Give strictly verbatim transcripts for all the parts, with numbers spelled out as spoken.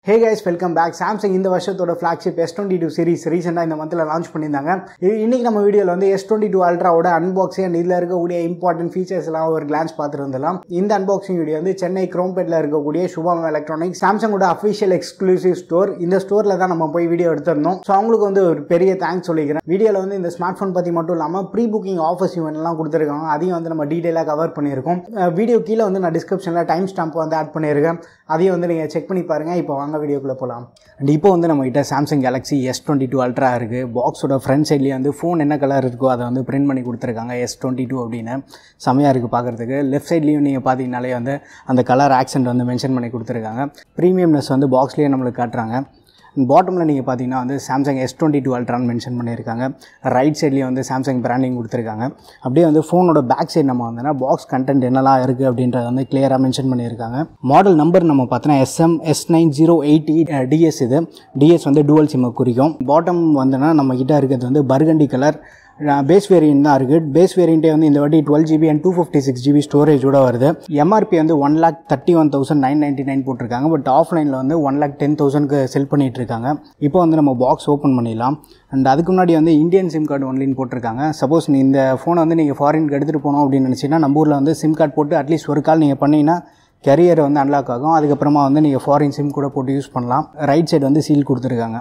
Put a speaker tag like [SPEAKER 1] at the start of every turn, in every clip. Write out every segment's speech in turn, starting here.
[SPEAKER 1] Hey guys, welcome back. Samsung இந்த வருஷத்தோட flagship S twenty-two series recently இந்த monthல launch பண்ணிருந்தாங்க. இன்னைக்கு நம்ம வீடியோல வந்து S twenty-two Ultra ஓட unboxing and இதுல இருக்கக்கூடிய important features எல்லாம் ஒரு glance பார்த்துட்டு வந்துடலாம். இந்த unboxing வீடியோ வந்து சென்னை Chromepetல இருக்கக்கூடிய Shubham Electronics Samsung ஓட official exclusive store. இந்த ஸ்டோர்ல தான் நம்ம போய் வீடியோ எடுத்துறோம். சோ அவங்களுக்கு வந்து ஒரு பெரிய தேங்க்ஸ் சொல்லிக்கிறேன். வீடியோல வந்து இந்த ஸ்மார்ட்போன் பத்தி மட்டும் இல்லாம ப்ரீ புக்கிங் ஆஃபர்ஸ் ஈவென்ட் எல்லாம் கொடுத்திருக்காங்க. அதையும் வந்து நம்ம டீடைலா கவர் பண்ணியிருக்கோம். வீடியோ கீழ வந்து நான் டிஸ்கிரிப்ஷன்ல டைம் ஸ்டாம்ப் வந்து ஆட் பண்ணியிருக்கேன். அதையும் வந்து நீங்க செக் பண்ணி பாருங்க. இப்போ வாங்க வீடியோக்குள்ள போலாம். அண்ட் இப்போ வந்து நம்ம கிட்ட Samsung Galaxy S twenty-two Ultra இருக்கு. பாக்ஸோட ஃப்ரண்ட் சைட்லயே வந்து ஃபோன் என்ன கலர் இருக்கோ அதை வந்து பிரிண்ட் பண்ணி கொடுத்துருக்காங்க S twenty-two அப்படின்னு. செமையா இருக்கு பார்க்கறதுக்கு. லெஃப்ட் சைட்லயும் நீங்க பாத்தீங்கனாலே வந்து அந்த கலர் ஆக்சென்ட் வந்து மென்ஷன் பண்ணி கொடுத்துருக்காங்க. ப்ரீமியம்னஸ் வந்து பாக்ஸ்லயே நம்மளுக்கு காட்டுறாங்க. பாட்டமில் நீங்கள் பார்த்தீங்கன்னா வந்து Samsung S twenty-two Ultraன்னு மென்ஷன் பண்ணியிருக்காங்க. ரைட் சைட்லேயே வந்து Samsung பிராண்டிங் கொடுத்துருக்காங்க. அப்படியே வந்து ஃபோனோட பேக் சைடு நம்ம வந்தோன்னா பாக்ஸ் கண்டென்ட் என்னெல்லாம் இருக்குது அப்படின்றத வந்து கிளியராக மென்ஷன் பண்ணியிருக்காங்க. மாடல் நம்பர் நம்ம பார்த்தோன்னா S M S nine zero eight E D S இது டிஎஸ் வந்து டுவல் சிம்மை குறிக்கும். பாட்டம் வந்தோன்னா நம்ம கிட்ட இருக்கிறது வந்து பர்கண்டி கலர் பேஸ் வேரியன்ட் தான் இருக்குது. பேஸ் வேரியண்ட்டே வந்து இந்த வாட்டி twelve GB and two fifty six GB ஸ்டோரேஜோட வருது. எம்ஆர்பி வந்து one lakh thirty one thousand nine ninety nine போட்டிருக்காங்க. பட் ஆஃப்லைனில் வந்து ஒன் லேக் டென் தௌசண்ட்க்கு செல் பண்ணிட்டு இருக்காங்க. இப்போ வந்து நம்ம பாக்ஸ் ஓப்பன் பண்ணிடலாம். அண்ட் அதுக்கு முன்னாடி வந்து இந்தியன் சிம் கார்டு ஒன்லின்னு போட்டிருக்காங்க. சப்போஸ் நீ இந்த ஃபோனை வந்து நீங்கள் ஃபாரினுக்கு எடுத்துகிட்டு போனோம் அப்படின்னு நினச்சிங்கன்னா நம்ம ஊரில் வந்து சிம் கார்டு போட்டு அட்லீஸ்ட் ஒரு கால் நீங்கள் பண்ணிங்கன்னா கேரியர் வந்து அன்லாக் ஆகும். அதுக்கப்புறமா வந்து நீங்கள் ஃபாரின் சிம் கூட போட்டு யூஸ் பண்ணலாம். ரைட் சைடு வந்து சீல் கொடுத்துருக்காங்க.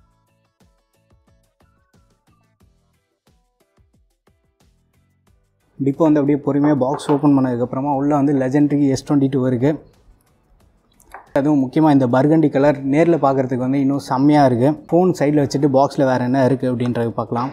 [SPEAKER 1] இப்போ வந்து அப்படியே பொறுமையாக பாக்ஸ் ஓப்பன் பண்ணதுக்கப்புறமா உள்ளே வந்து லெஜெண்டரி S twenty-two இருக்குது. அதுவும் முக்கியமாக இந்த பர்கண்டி கலர் நேரில் பார்க்குறதுக்கு வந்து இன்னும் செம்மையாக இருக்குது. ஃபோன் சைடில் வச்சுட்டு பாக்ஸில் வேறு என்ன இருக்குது அப்படின்றது பார்க்கலாம்.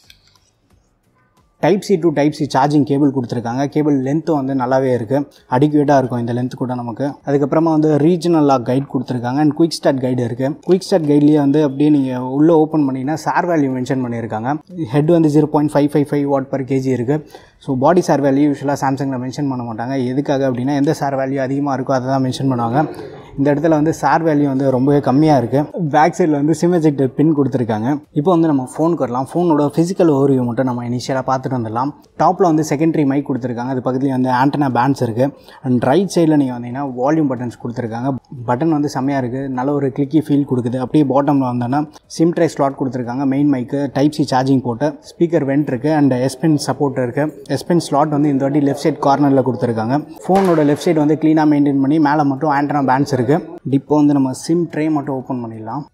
[SPEAKER 1] Type C to type C charging cable கொடுத்துருக்காங்க. கேபிள் லென்த்தும் வந்து நல்லாவே இருக்குது. அடிக்குவேட்டாக இருக்கும் இந்த லென்த் கூட நமக்கு. அதுக்கப்புறமா வந்து ரீஜனல் லாக் கைட் கொடுத்துருக்காங்க. அண்ட் குயிக் ஸ்டார்ட் கைடு இருக்குது. குயிக் ஸ்டார்ட் கைட்லேயே வந்து அப்படியே நீங்கள் உள்ளே ஓப்பன் பண்ணிங்கன்னா சார் வேல்யூ மென்ஷன் பண்ணியிருக்காங்க. ஹெட் வந்து zero point five five five watt per KG இருக்குது. ஸோ பாடி சார் வேல்யூ யூஸ்வலாக சாம்சங்கில் மென்ஷன் பண்ண மாட்டாங்க. எதுக்காக அப்படின்னா எந்த சார் வேல்யூ அதிகமாக இருக்கோ அதை தான் மென்ஷன் பண்ணுவாங்க. இந்த இடத்துல வந்து சார் வேல்யூ வந்து ரொம்பவே கம்மியாக இருக்குது. பேக் சைடில் வந்து சிம் எஜெக்டர் பின் கொடுத்துருக்காங்க. இப்போ வந்து நம்ம ஃபோனுக்கு வரலாம். ஃபோனோட ஃபிசிக்கல் ஓவர்வியூ மட்டும் நம்ம இனிஷியலாக பார்த்துட்டு வந்துடலாம். டாப்பில் வந்து செகண்டரி மைக் கொடுத்துருக்காங்க. அது பக்கத்துலேயே வந்து ஆண்டனா பேண்ட்ஸ் இருக்குது. அண்ட் ரைட் சைடில் நீங்கள் வந்தீங்கன்னா வால்யூம் பட்டன்ஸ் கொடுத்துருக்காங்க. பட்டன் வந்து செம்மையாக இருக்குது. நல்ல ஒரு கிளிக்கி ஃபீல் கொடுக்குது. அப்படியே பாட்டமில் வந்தோன்னா சிம் ட்ரை ஸ்லாட் கொடுத்துருக்காங்க. Main mic, type C charging போட்டு, ஸ்பீக்கர் வெண்ட் இருக்குது. அண்ட் எஸ்பென் சப்போர்ட் இருக்குது. எஸ்பென் ஸ்லாட் வந்து இந்த வாட்டி லெஃப்ட் சைட் கார்னரில் கொடுத்துருக்காங்க. ஃபோனோட லெஃப்ட் சைடு வந்து க்ளீனாக மெயின்டைன் பண்ணி மேலே மட்டும் ஆண்டனா பேண்ட்ஸ் இருக்குது. இப்போ வந்து நம்ம சிம் ட்ரே மட்டும் ஓப்பன் பண்ணிடலாம்.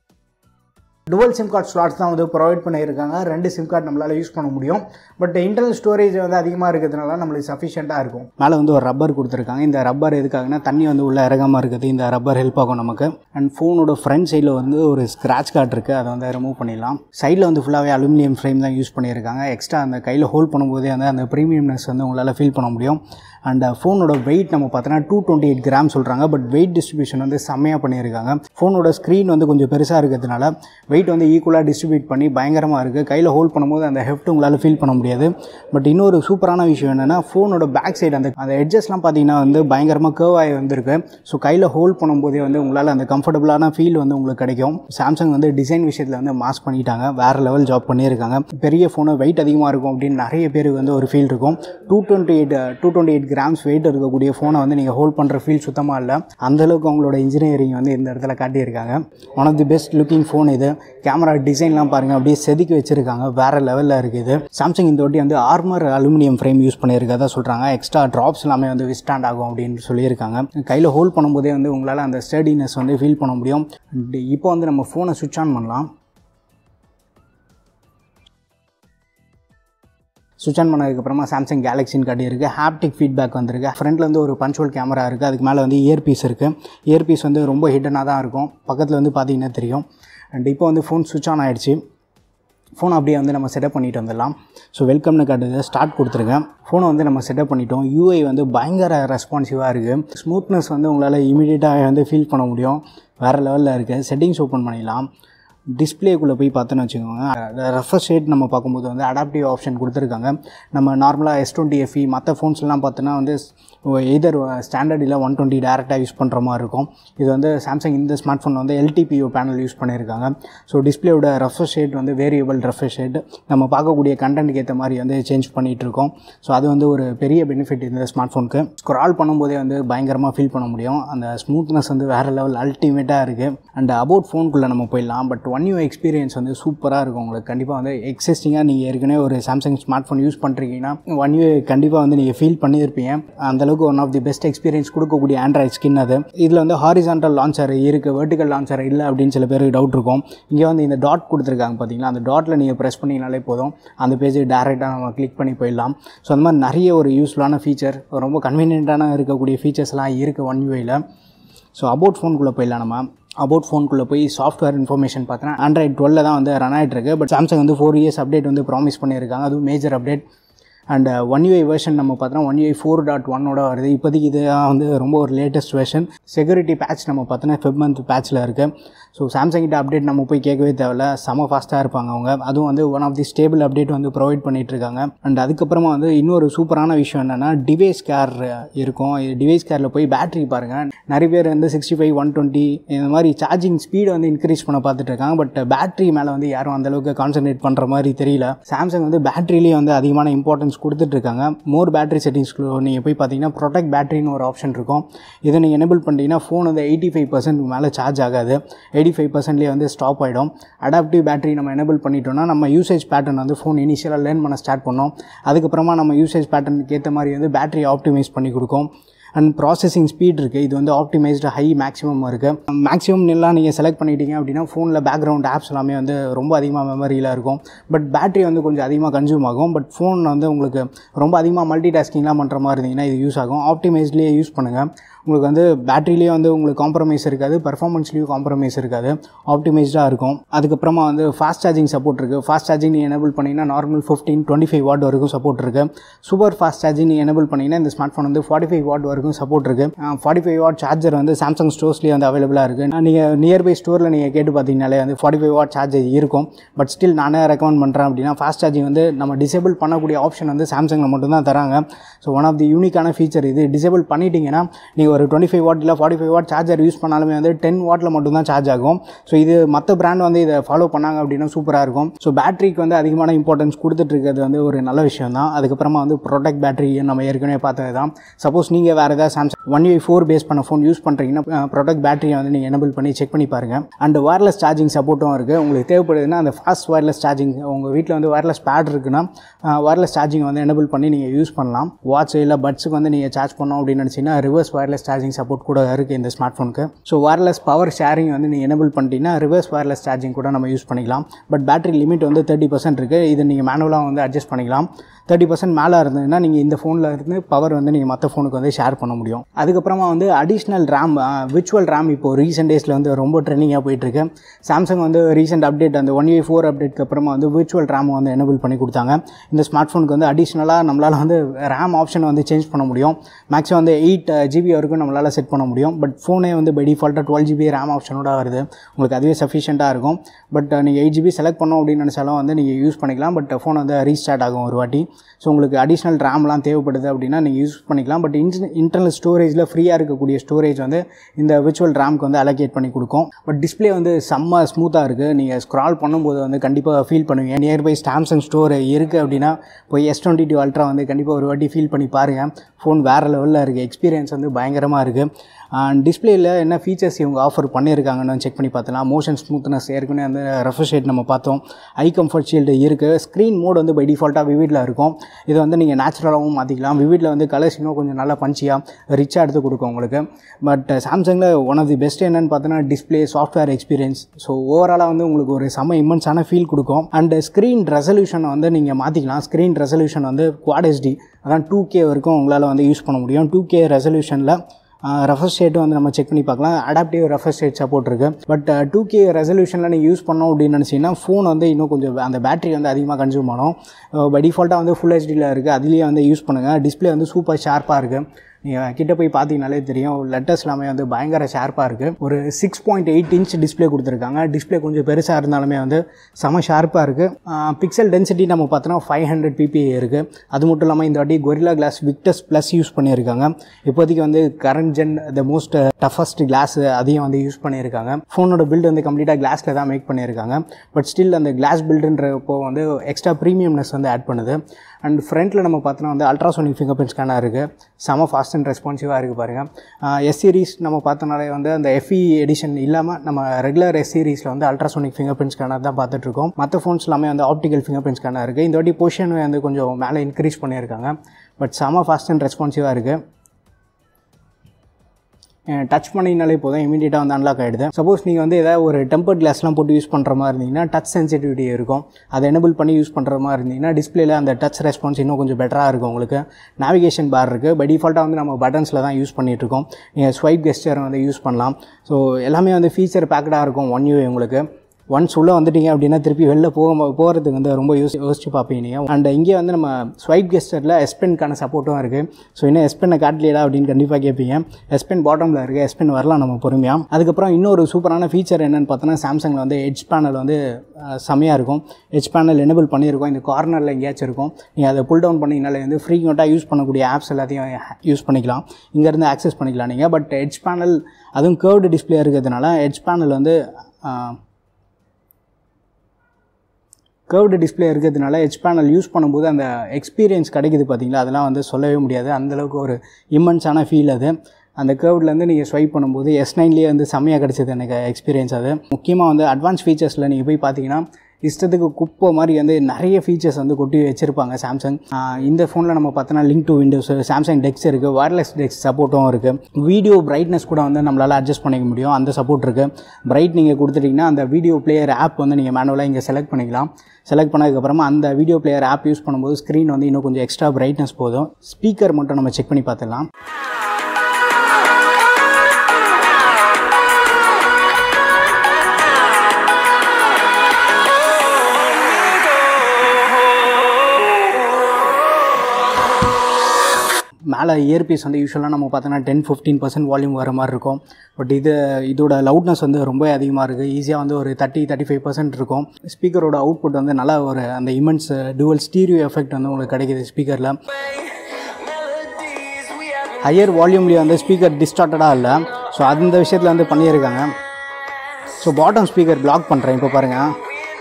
[SPEAKER 1] டுவல் சிம் கார்டு ஸ்லாட்ஸ் தான் வந்து ப்ரொவைட் பண்ணியிருக்காங்க. ரெண்டு சிம் கார்டு நம்மளால் யூஸ் பண்ண முடியும். பட் இன்டர்னல் ஸ்டோரேஜ் வந்து அதிகமாக இருக்கிறதுனால நம்மளுக்கு சஃபிஷியண்ட்டாக இருக்கும். மேலே வந்து ஒரு ரப்பர் கொடுத்துருக்காங்க. இந்த ரப்பர் எதுக்காகனா தண்ணி வந்து உள்ளே இறங்காமல் இருக்குது. இந்த ரப்பர் ஹெல்ப் ஆகும் நமக்கு. அண்ட் ஃபோனோட ஃப்ரண்ட் சைடில் வந்து ஒரு ஸ்க்ராட்ச் கார்டு இருக்குது. அதை வந்து ரிமூவ் பண்ணிடலாம். சைடில் வந்து ஃபுல்லாகவே அலுமினியம் ஃப்ரேம் தான் யூஸ் பண்ணியிருக்காங்க. எக்ஸ்ட்ரா அந்த கையில் ஹோல்ட் பண்ணும்போதே வந்து அந்த ப்ரீமியம்னஸ் வந்து உங்களால் ஃபீல் பண்ண முடியும். அண்ட் ஃபோனோட வெயிட் நம்ம பார்த்தோன்னா டூ டுவெண்ட்டி எயிட் கிராம் சொல்கிறாங்க. பட் வெயிட் டிஸ்ட்ரிபியூஷன் வந்து செம்மையாக பண்ணியிருக்காங்க. ஃபோனோட ஸ்க்ரீன் வந்து கொஞ்சம் பெருசாக இருக்கிறதுனால வெயிட் வந்து ஈக்குவலாக டிஸ்ட்ரிபியூட் பண்ணி பயங்கரமாக இருக்குது. கையில் ஹோல்ட் பண்ணும்போது அந்த ஹெஃப்ட் உங்களால் ஃபீல் பண்ண முடியாது. பட் இன்னொரு சூப்பரான விஷயம் என்னென்னா ஃபோனோட பேக் சைடு அந்த அந்த எட்ஜஸ்லாம் பார்த்தீங்கன்னா வந்து பயங்கரமாக கர்வ் ஆகி வந்திருக்கு. ஸோ கையில் ஹோல்ட் பண்ணும்போதே வந்து உங்களால் அந்த கம்ஃபர்டபுளான ஃபீல் வந்து உங்களுக்கு கிடைக்கும். சாம்சங் வந்து டிசைன் விஷயத்தில் வந்து மாஸ் பண்ணிட்டாங்க. வேறு லெவல் ஜாப் பண்ணியிருக்காங்க. பெரிய ஃபோனு வெயிட் அதிகமாக இருக்கும் அப்படின்னு நிறைய பேருக்கு வந்து ஒரு ஃபீல் இருக்கும். Two twenty eight two twenty eight grams weight இருக்கக்கூடிய ஃபோனை வந்து நீங்கள் ஹோல்ட் பண்ணுற ஃபீல் சுத்தமாக இல்லை. அந்தளவுக்கு அவங்களோட இன்ஜினியரிங் வந்து இந்த இடத்துல காட்டியிருக்காங்க. One of the best looking phone இது. கேமரா டிசைன்லாம் பாருங்கள், அப்படியே செதுக்கி வச்சிருக்காங்க. வேறு லெவலில் இருக்குது. சாம்சங் இந்த வாட்டி வந்து ஆர்மர் அலுமினியம் ஃப்ரேம் யூஸ் பண்ணியிருக்கதா சொல்கிறாங்க. எக்ஸ்ட்ரா ட்ராப்ஸ் எல்லாமே வந்து விஸ்டாண்ட் ஆகும் அப்படின்னு சொல்லியிருக்காங்க. கையில் ஹோல்ட் பண்ணும்போதே வந்து உங்களால் அந்த ஸ்டடினஸ் வந்து ஃபீல் பண்ண முடியும். இப்போ வந்து நம்ம ஃபோனை சுவிட்ச் ஆன் பண்ணலாம். சுவிட்ச் ஆன் பண்ணதுக்கப்புறமா சாம்சங் கேலக்ஸின்னு காட்டியிருக்கு. ஹாப்டிக் ஃபீட்பேக் வந்திருக்கு. ஃப்ரண்ட்டில் வந்து ஒரு பஞ்சுவல் கேமரா இருக்குது. அதுக்கு மேலே வந்து இயர்பீஸ் இருக்குது. இயர்பீஸ் வந்து ரொம்ப ஹிட்டனாக தான் இருக்கும். பக்கத்தில் வந்து பார்த்தீங்கன்னா தெரியும். அண்ட் இப்போ வந்து ஃபோன் சுவிட்ச் ஆன் ஆகிடுச்சு. ஃபோன் அப்படியே வந்து நம்ம செட்டப் பண்ணிட்டு வந்துடலாம். ஸோ வெல்கம்னு காட்டுது. ஸ்டார்ட் கொடுத்துருக்கேன். ஃபோனை வந்து நம்ம செட்டப் பண்ணிட்டோம். யூஐ வந்து பயங்கர ரெஸ்பான்சிவாக இருக்குது. ஸ்மூத்னஸ் வந்து உங்களால் இமீடியட்டாக வந்து ஃபீல் பண்ண முடியும். வேறு லெவலில் இருக்குது. செட்டிங்ஸ் ஓப்பன் பண்ணிடலாம். டிஸ்பிளேக்குள்ளே போய் பார்த்தோன்னு வச்சுக்கோங்க, ரெஃப்ரெஷ் ரேட் நம்ம பார்க்கும்போது வந்து அடாப்டிவ் ஆப்ஷன் கொடுத்துருக்காங்க. நம்ம நார்மலாக எஸ் டுவெண்ட்டி எஃப்இ மற்ற ஃபோன்ஸ்லாம் பார்த்தோன்னா வந்து எதர் ஸ்டாண்டர்ட் இல்லை ஒன் டுவெண்ட்டி டேரெக்டாக யூஸ் பண்ணுற மாதிரி இருக்கும். இது வந்து சாம்சங் இந்த ஸ்மார்ட் ஃபோன் வந்து எல்டிபிஓ பேனல் யூஸ் பண்ணியிருக்காங்க. ஸோ டிஸ்பிளேயோட ரெஃப்ரெஷ் ரேட் வந்து வேரியபிள் ரெஃப்ரெஷ் ரேட் நம்ம பார்க்கக்கூடிய கண்டென்ட்டுக்கு ஏற்ற மாதிரி வந்து சேஞ்ச் பண்ணிகிட்டு இருக்கோம். ஸோ அது வந்து ஒரு பெரிய பெனிஃபிட் இந்த ஸ்மார்ட் ஃபோனுக்கு. ஸ்க்ரால் பண்ணும்போதே வந்து பயங்கரமாக ஃபீல் பண்ண முடியும். அந்த ஸ்மூத்னஸ் வந்து வேறு லெவல் அல்டிமேட்டாக இருக்குது. அண்ட் அபவுட் ஃபோனுக்குள்ளே நம்ம போயிடலாம். பட் ஒன் யூ எக்ஸ்பீரியன்ஸ் வந்து சூப்பராக இருக்கும். உங்களுக்கு கண்டிப்பாக வந்து எக்ஸிஸ்டிங்காக நீங்கள் ஏற்கனவே ஒரு சாம்சங் ஸ்மார்ட் ஃபோன் யூஸ் பண்ணுறீங்கன்னா ஒன் யூ கண்டிப்பாக வந்து நீங்கள் ஃபீல் பண்ணியிருப்பீங்க. அந்தளவுக்கு one of the best experience கொடுக்கக்கூடிய ஆண்ட்ராய்ட் ஸ்கின் அது. இதில் வந்து ஹாரிசான்டல் லான்ச்சர் இருக்குது, வெர்டிகல் லான்ச்சர் இல்லை அப்படின்னு சில பேருக்கு டவுட் இருக்கும். இங்கே வந்து இந்த டாட் கொடுத்துருக்காங்க பார்த்தீங்களா, அந்த டாட்டில் நீங்கள் ப்ரெஸ் பண்ணிங்கனாலே போதும், அந்த பேஜ் டேரெக்டாக நம்ம கிளிக் பண்ணி போயிடலாம். ஸோ அந்த மாதிரி நிறைய ஒரு யூஸ்ஃபுல்லான ஃபீச்சர், ரொம்ப கன்வீனியன்ட்டான இருக்கக்கூடிய ஃபீச்சர்ஸ்லாம் இருக்குது ஒன் யூஐயில். ஸோ அபவுட் ஃபோனுக்குள்ளே போயிடலாம். நம்ம அபவுட் ஃபோனுக்குள்ளே போய் சாஃப்ட்வேர் இன்ஃபர்மேஷன் பார்த்தோன்னா ஆண்ட்ராய்ட் டுவெல்ல தான் வந்து ரன் ஆகிட்டு இருக்கு. பட் சாம்சங் வந்து ஃபோர் இயர்ஸ் அப்டேட் வந்து ப்ராமிஸ் பண்ணியிருக்காங்க, அதுவும் major update. And One UI version நம்ம பார்த்தோன்னா ஒன் யூஐ ஃபோர் டாட் ஒன்னோட வருது. இப்போதைக்கு இது வந்து ரொம்ப ஒரு லேட்டஸ்ட் வெர்ஷன். செக்யூரிட்டி பேட்ச் நம்ம பார்த்தோன்னா ஃபெப் மந்த் பேட்சில் இருக்குது. ஸோ சாம்சங் கிட்ட அப்டேட் நம்ம போய் கேட்கவே தேவையில்ல, செம ஃபாஸ்ட்டாக இருப்பாங்க அவங்க. அதுவும் வந்து one of the stable update வந்து ப்ரொவைட் பண்ணிகிட்ருக்காங்க. அண்ட் அதுக்கப்புறமா வந்து இன்னொரு சூப்பரான விஷயம் என்னென்னா டிவைஸ் கேர் இருக்கும். டிவைஸ் கேரில் போய் பேட்டரி பாருங்கள், நிறைய பேர் வந்து சிக்ஸ்டி ஃபைவ் ஒன் டுவெண்ட்டி இந்த மாதிரி சார்ஜிங் ஸ்பீடை வந்து இன்க்ரீஸ் பண்ண பார்த்துட்டு இருக்காங்க. பட் பேட்டரி மேலே வந்து யாரும் அந்தளவுக்கு கான்சன்ட்ரேட் பண்ணுற மாதிரி தெரியல. சாம்சங் வந்து பேட்டரிலேயே வந்து அதிகமான இம்பார்ட்டன்ஸ் கொடுத்துட்ருக்காங்க. மோர் பேட்டரி செட்டிங்ஸ்க்கு நீங்கள் போய் பார்த்தீங்கன்னா ப்ரொடெக்ட் பேட்டரின்னு ஒரு ஆப்ஷன் இருக்கும். இதை நீங்கள் எனேபிள் பண்ணிட்டீங்கன்னா ஃபோன் வந்து எயிட்டி ஃபைவ் பர்சன்ட் மேலே சார்ஜ் ஆகாது, எயிட்டி ஃபைவ் பர்சன்ட்லேயே வந்து ஸ்டாப் ஆகிடும். அடாப்டிவ் பேட்டரி நம்ம எனேபிள் பண்ணிட்டோம்னா நம்ம யூசேஜ் பேட்டர்ன் வந்து ஃபோன் இனிஷியலாக லேர்ன் பண்ண ஸ்டார்ட் பண்ணோம். அதுக்கப்புறமா நம்ம யூசேஜ் பேட்டர்னுக்கு ஏற்ற மாதிரி வந்து பேட்டரி ஆப்டிமைஸ் பண்ணி கொடுக்கும். அண்ட் ப்ராசஸிங் ஸ்பீட் இருக்குது, இது வந்து ஆப்டிமைஸ்டு ஹை மேக்ஸிமம் இருக்குது. மேக்ஸிமம் எல்லாம் நீங்கள் செலக்ட் பண்ணிட்டீங்க அப்படின்னா ஃபோனில் பேக்ரவுண்ட் ஆப்ஸ் எல்லாமே வந்து ரொம்ப அதிகமாக மெமரியில் இருக்கும். பட் பேட்டரி வந்து கொஞ்சம் அதிகமாக கன்சியூம் ஆகும். பட் ஃபோன் வந்து உங்களுக்கு ரொம்ப அதிகமாக மல்டி டாஸ்கிங்லாம் பண்ணுற மாதிரி இருந்தீங்கன்னா இது யூஸ் ஆகும். ஆப்டிமைஸ்ட்லேயே யூஸ் பண்ணுங்கள். உங்களுக்கு வந்து பேட்டரிலேயே வந்து உங்களுக்கு காம்ப்ரமைஸ் இருக்காது, பர்ஃபார்மன்ஸ்லேயும் காம்ப்ரமைஸ் இருக்காது, ஆப்டிமைஸ்டாக இருக்கும். அதுக்கப்புறமா வந்து ஃபாஸ்ட் சார்ஜிங் சப்போர்ட் இருக்குது. ஃபாஸ்ட் சார்ஜிங் நீ எனேபிள் பண்ணிங்கன்னா normal fifteen twenty five watt வரைக்கும் சப்போர்ட் இருக்குது. சூப்பர் ஃபாஸ்ட் சார்ஜிங் நீ எனேபிள் பண்ணிங்கன்னா இந்த ஸ்மார்ட் ஃபோன் வந்து ஃபார்ட்டி ஃபைவ் வாட் வரைக்கும் சப்போர்ட் இருக்குது. ஃபார்ட்டி ஃபைவ் வாட் சார்ஜர் வந்து சாம்சங் ஸ்டோர்ஸ்லேயே வந்து அவைலபிளாக இருக்குது. நீங்கள் நியர்பை ஸ்டோரில் நீங்கள் கேட்டு பார்த்தீங்கனாலே வந்து ஃபார்ட்டி ஃபைவ் வாட் சார்ஜர் இருக்கும். பட் ஸ்டில் நானே ரெக்கமெண்ட் பண்ணுறேன் அப்படின்னா ஃபாஸ்ட் சார்ஜிங் வந்து நம்ம டிசேபிள் பண்ணக்கூடிய ஆப்ஷன் வந்து சாம்சங்கில் மட்டும்தான் தராங்க. ஸோ ஒன் ஆஃப் தி யூனிக்கான ஃபீச்சர் இது. டிசேபிள் பண்ணிட்டீங்கன்னா நீங்கள் ஒரு டுவெண்ட்டி ஃபைவ் வாட் இல்லை forty five watt charger use பண்ணாலுமே வந்து டென் வாட்டில் மட்டும் தான் சார்ஜ் ஆகும். ஸோ இது மற்ற பிராண்ட் வந்து இதை ஃபாலோ பண்ணாங்க அப்படின்னா சூப்பராக இருக்கும். ஸோ பேட்டரிக்கு வந்து அதிகமான இம்பார்ட்டன்ஸ் கொடுத்துட்டு இருக்கிறது வந்து ஒரு நல்ல விஷயம் தான். அதுக்கப்புறமா வந்து ப்ரொடெக்ட் பேட்டரி நம்ம ஏற்கனவே பார்த்தது தான். சப்போஸ் நீங்கள் வேறு ஏதாவது Samsung one U four base பண்ண ஃபோன் யூஸ் பண்ணுறீங்கன்னா ப்ரொடெக்ட் பேட்டரியை வந்து நீங்கள் எனேபிள் பண்ணி செக் பண்ணி பாருங்கள். அண்ட் வயர்லெஸ் சார்ஜிங் சப்போர்ட்டும் இருக்குது. உங்களுக்கு தேவைப்படுதுன்னா அந்த ஃபாஸ்ட் வயர்லெஸ் சார்ஜிங், உங்கள் வீட்டில் வந்து வயர்லெஸ் பேட் இருக்குன்னா வயர்லெஸ் சார்ஜிங் வந்து எனேபிள் பண்ணி நீங்கள் யூஸ் பண்ணலாம். வாட்ச் இல்லை பட்ஸுக்கு வந்து நீங்கள் சார்ஜ் பண்ணோம் அப்படின்னு நினச்சிங்கன்னா ரிவர்ஸ் வயர்லெஸ் சார்ஜிங் சப்போர்ட் கூட இருக்குது இந்த ஸ்மார்ட் ஃபோனுக்கு. ஸோ வயர்லெஸ் பவர் ஷேரிங் வந்து நீங்கள் எனேபிள் பண்ணிட்டீங்கன்னா ரிவர்ஸ் வயர்லெஸ் சார்ஜிங் கூட நம்ம யூஸ் பண்ணிக்கலாம். பட் பேட்டரி லிமிட் வந்து தேர்ட்டி பர்சன்ட் இருக்குது. இதை நீங்கள் மேனுவலாக வந்து அட்ஜஸ்ட் பண்ணிக்கலாம். தேர்ட்டி பர்சன்ட் மேலே இருந்ததுன்னா நீங்கள் இந்த ஃபோனில் இருந்து பவர் வந்து நீங்கள் மற்ற ஃபோனுக்கு வந்து ஷேர் பண்ண முடியும். அதுக்கப்புறமா வந்து அடிஷ்னல் ரேம், விர்ச்சுவல் ரேம் இப்போ ரீசெண்ட் டேஸில் வந்து ரொம்ப ட்ரெண்டிங்காக போயிட்டுருக்கு. சாம்சங் வந்து ரீசெண்ட் அப்டேட் அந்த ஒன் யூ ஃபோர் அப்டேட்க்கு அப்புறமா வந்து விர்ச்சுவல் ரேம் வந்து எனேபிள் பண்ணி கொடுத்தாங்க. இந்த ஸ்மார்ட் ஃபோனுக்கு வந்து அடிஷ்னலாக நம்மளால் வந்து ரேம் ஆப்ஷனை வந்து சேஞ்ச் பண்ண முடியும். மேக்ஸிமம் வந்து எயிட் ஜிபி வரைக்கும் நம்மளால் செட் பண்ண முடியும். பட் ஃபோனே வந்து பை டிஃபால்ட்டாக டுவெல் ஜிபி ரேம் ஆப்ஷனோட வருது. உங்களுக்கு அதுவே சஃபிஷியண்ட்டாக இருக்கும். பட் நீங்கள் எயிட் ஜிபி செலக்ட் பண்ணோம் அப்படின்னு நினச்சாலும் வந்து நீங்கள் யூஸ் பண்ணிக்கலாம். பட் ஃபோன் வந்து ரீஸ்டார்ட் ஆகும் ஒரு வாட்டி. ஸோ உங்களுக்கு அடிஷ்னல் ரேம்லாம் தேவைப்படுது அப்படின்னா நீங்கள் யூஸ் பண்ணிக்கலாம். பட் இன்ட் இன்டர்னல் ஸ்டோரேஜில் ஃப்ரீயாக இருக்கக்கூடிய ஸ்டோரேஜ் வந்து இந்த விர்ச்சுவல் ரேம்க்கு வந்து அலோகேட் பண்ணி கொடுக்கும். பட் டிஸ்பிளே வந்து செம்ம ஸ்மூத்தாக இருக்குது. நீங்கள் ஸ்க்ரால் பண்ணும்போது வந்து கண்டிப்பாக ஃபீல் பண்ணுவீங்க. நியர்பை சாம்சங் ஸ்டோர் இருக்குது அப்படின்னா போய் எஸ் டுவெண்ட்டி டூ அல்ட்ரா வந்து கண்டிப்பாக ஒரு வாட்டி ஃபீல் பண்ணி பாருங்கள். ஃபோன் வேறு லெவலில் இருக்குது. எக்ஸ்பீரியன்ஸ் வந்து பயங்கரமாக இருக்குது. டிஸ்பிளேயில் என்ன ஃபீச்சர்ஸ் இவங்க ஆஃபர் பண்ணியிருக்காங்கன்னு செக் பண்ணி பார்த்தலாம். மோஷன் ஸ்மூத்னஸ் ஏற்கனவே அந்த ரெஃப்ரெஷ் ரேட் நம்ம பார்த்தோம். ஐ கம்ஃபர்ட் ஷீல்டு இருக்குது. ஸ்க்ரீன் மோட் வந்து பை டிஃபால்ட்டாக விவிடில் இருக்கும். இதை வந்து நீங்கள் நேச்சுரலாகவும் மாற்றிக்கலாம். விவிடில் வந்து கலர்ஸ் இன்னும் கொஞ்சம் நல்லா பஞ்சியாக ரிச்சாக எடுத்து கொடுக்கும் உங்களுக்கு. பட் சாம்சங்கில் ஒன் ஆஃப் தி பெஸ்ட் என்னென்னு பார்த்தோன்னா டிஸ்பிளே, சாஃப்ட்வேர் எக்ஸ்பீரியன்ஸ். ஸோ ஓவராலாக வந்து உங்களுக்கு ஒரு செம்ம இம்மன்ஸான ஃபீல் கொடுக்கும். அண்ட் ஸ்க்ரீன் ரெசல்யூஷனை வந்து நீங்கள் மாற்றிக்கலாம். ஸ்க்ரீன் ரெசல்யூஷன் வந்து குவாட் ஹெச்டி, அதான் டூ கே வரைக்கும் உங்களால் வந்து யூஸ் பண்ண முடியும். டூ கே ரெசல்யூஷனில் ரெஃப்ரெஷ் ரேட்டும் வந்து நம்ம செக் பண்ணி பார்க்கலாம். அடாப்டிவ் ரெஃப்ரெஷ் ரேட் சப்போர்ட் இருக்குது. பட் டூ கே ரெசல்யூஷனில் நீங்கள் யூஸ் பண்ணோம் அப்படின்னு நினச்சிங்கன்னா ஃபோன் வந்து இன்னும் கொஞ்சம் அந்த பேட்டரி வந்து அதிகமாக கன்சியூம் ஆகும். பை டிஃபால்ட்டாக வந்து ஃபுல் ஹெச்டியில் இருக்குது. அதுலேயே வந்து யூஸ் பண்ணுங்கள். டிஸ்பிளே வந்து சூப்பர் ஷார்ப்பாக இருக்குது. நீங்கள் கிட்ட போய் பார்த்தீங்கனாலே தெரியும் லெட்டர்ஸ் எல்லாமே வந்து பயங்கர ஷார்ப்பாக இருக்குது. ஒரு six point eight inch display கொடுத்துருக்காங்க. டிஸ்பிளே கொஞ்சம் பெருசாக இருந்தாலுமே வந்து செம ஷார்ப்பாக இருக்குது. பிக்சல் டென்சிட்டி நம்ம பார்த்தோன்னா ஃபைவ் ஹண்ட்ரட் பிபி இருக்குது. அது மட்டும் இல்லாமல் இந்த வாட்டி Gorilla glass Victus plus use பண்ணியிருக்காங்க. இப்போதைக்கு வந்து current gen the most toughest glass அதையும் வந்து யூஸ் பண்ணியிருக்காங்க. ஃபோனோட பில்டு வந்து கம்ப்ளீட்டாக கிளாஸில் தான் மேக் பண்ணியிருக்காங்க. பட் ஸ்டில் அந்த கிளாஸ் பில்டுன்றப்போ வந்து எக்ஸ்ட்ரா ப்ரீமியம்னஸ் வந்து ஆட் பண்ணுது. அண்ட் ஃப்ரண்ட்டில் நம்ம பார்த்தோன்னா வந்து அல்ட்ராசோனிக் ஃபிங்கர் பிரிண்ட் ஸ்கேனர் இருக்குது. செம ஃபாஸ்ட் அண்ட் ரெஸ்பான்சிவாக இருக்குது பாருங்கள். எஸ் சீரிஸ் நம்ம பார்த்தோன்னாலே வந்து அந்த எஃப்இ எடிஷன் இல்லாமல் நம்ம ரெகுலர் எஸ் சீரிஸில் வந்து அல்ட்ராசோனிக் ஃபிங்கர் பிரிண்ட் ஸ்கேனர் தான் பார்த்துட்ருக்கோம். மற்ற ஃபோன்ஸ் எல்லாமே வந்து ஆப்டிக்கல் ஃபிங்கர் பிரிண்ட் ஸ்கேனர் இருக்குது. இந்த வாட்டி பொசிஷன் வந்து கொஞ்சம் மேலே இன்க்ரீஸ் பண்ணியிருக்காங்க. பட் செம ஃபாஸ்ட் அண்ட் ரெஸ்பான்சிவாக இருக்குது. டச் பண்ணினாலே போதும் இமீடியட்டாக வந்து அன்லாக் ஆகிடுது. சப்போஸ் நீங்கள் வந்து ஏதாவது ஒரு டெம்பர்ட் கிளாஸ்லாம் போட்டு யூஸ் பண்ணுற மாதிரி இருந்தீங்கன்னா டச் சென்சிட்டிவிட்டி இருக்கும். அதை எனபிள் பண்ணி யூஸ் பண்ணுற மாதிரி இருந்தீங்கன்னா டிஸ்பிளேல அந்த டச் ரெஸ்பான்ஸ் இன்னும் கொஞ்சம் பெட்டராக இருக்கும். உங்களுக்கு நேவிகேஷன் பார் இருக்குது. பை டிஃபால்ட்டாக வந்து நம்ம பட்டன்ஸில் தான் யூஸ் பண்ணிகிட்ருக்கோம். நீங்கள் ஸ்வைப் கெஸ்டர் வந்து யூஸ் பண்ணலாம். ஸோ எல்லாமே வந்து ஃபீச்சர் பேக்கடாக இருக்கும் ஒன் யூ உங்களுக்கு. ஒன்ஸ் உள்ளே வந்துட்டீங்க அப்படின்னா திருப்பி வெளில போக போகிறதுக்கு வந்து ரொம்ப யோசி யோசிச்சு பார்ப்பீங்க நீங்கள். அண்ட் இங்கே வந்து நம்ம ஸ்வைப் கெஸ்டரில் எஸ்பென்க்கான சப்போர்ட்டும் இருக்குது. ஸோ இன்னும் எஸ்பென்னை காட்டலையா அப்படின்னு கண்டிப்பாக கேட்பீங்க. எஸ்பென் பாட்டமில் இருக்குது. எஸ்பென் வரலாம் நம்ம பொறுமையாக. அதுக்கப்புறம் இன்னொரு சூப்பரான ஃபீச்சர் என்னென்னு பார்த்தோன்னா சாம்சங்கில் வந்து எட்ஜ் பேனல் வந்து செம்மையாக இருக்கும். எட்ஜ் பேனல் எனபிள் பண்ணியிருக்கோம். இந்த கார்னரில் எங்கேயாச்சும் இருக்கும். நீங்கள் அதை புல் டவுன் பண்ணிங்கனாலே வந்து ஃப்ரீக்வெண்ட்டாக யூஸ் பண்ணக்கூடிய ஆப்ஸ் எல்லாத்தையும் யூஸ் பண்ணிக்கலாம். இங்கேருந்து ஆக்சஸ் பண்ணிக்கலாம் நீங்கள். பட் எட்ஜ் பேனல் அதுவும் கர்வ்டு டிஸ்பிளே இருக்கிறதுனால எட்ஜ் பேனல் வந்து கர்வ்டு டிஸ்பிளே இருக்கிறதுனால எட்ஜ் பேனல் யூஸ் பண்ணும்போது அந்த எக்ஸ்பீரியன்ஸ் கிடைக்குது பார்த்தீங்களா, அதெல்லாம் வந்து சொல்லவே முடியாது. அந்தளவுக்கு ஒரு இம்மன்ஸான ஃபீல் அது. அந்த கர்வ்லேருந்து நீங்கள் ஸ்வைப் பண்ணும்போது எஸ் நைன்லேயே வந்து செம்மையாக கிடச்சிது எனக்கு எக்ஸ்பீரியன்ஸ் அது. முக்கியமாக வந்து அட்வான்ஸ் ஃபீச்சர்ஸில் நீங்கள் போய் பார்த்தீங்கன்னா இஷ்டத்துக்கு குப்பை மாதிரி வந்து நிறைய ஃபீச்சர்ஸ் வந்து கொட்டி வச்சுருப்பாங்க சாம்சங். இந்த ஃபோனில் நம்ம பார்த்தோன்னா link to Windows, Samsung DeX இருக்குது, வயர்லெஸ் டெக்ஸ் சப்போர்ட்டும் இருக்குது. வீடியோ பிரைட்னஸ் கூட வந்து நம்மளால் அட்ஜஸ்ட் பண்ணிக்க முடியும். அந்த சப்போர்ட் இருக்குது. பிரைட் நீங்கள் கொடுத்துட்டிங்கன்னா அந்த வீடியோ பிளேயர் ஆப் வந்து நீங்கள் மேனுவலாக இங்கே செலக்ட் பண்ணிக்கலாம். செலக்ட் பண்ணதுக்கப்புறமா அந்த வீடியோ பிளேயர் ஆப் யூஸ் பண்ணும்போது ஸ்க்ரீன் வந்து இன்னும் கொஞ்சம் எக்ஸ்ட்ரா பிரைட்னஸ் போதும். ஸ்பீக்கர் மட்டும் நம்ம செக் பண்ணி பார்த்துடலாம். மேலே இயர்பீஸ் வந்து யூஸ்வலாக நம்ம பார்த்தோன்னா டென் ஃபிஃப்டீன் பர்சன்ட் வால்யூம் வர மாதிரி இருக்கும். பட் இது இதோட லவுட்னஸ் வந்து ரொம்ப அதிகமாக இருக்குது. ஈஸியாக வந்து ஒரு தேர்ட்டி தேர்ட்டி ஃபைவ் பர்சன்ட் இருக்கும். ஸ்பீக்கரோட அவுட்புட் வந்து நல்லா ஒரு அந்த இமென்ஸ் டுவல் ஸ்டீரியோ எஃபெக்ட் வந்து உங்களுக்கு கிடைக்கிது ஸ்பீக்கரில். ஹையர் வால்யூம்லேயே வந்து ஸ்பீக்கர் டிஸ்டார்டடாக இல்லை. ஸோ அந்த விஷயத்தில் வந்து பண்ணியிருக்காங்க. ஸோ பாட்டம் ஸ்பீக்கர் பிளாக் பண்ணுறேன் இப்போ பாருங்கள்.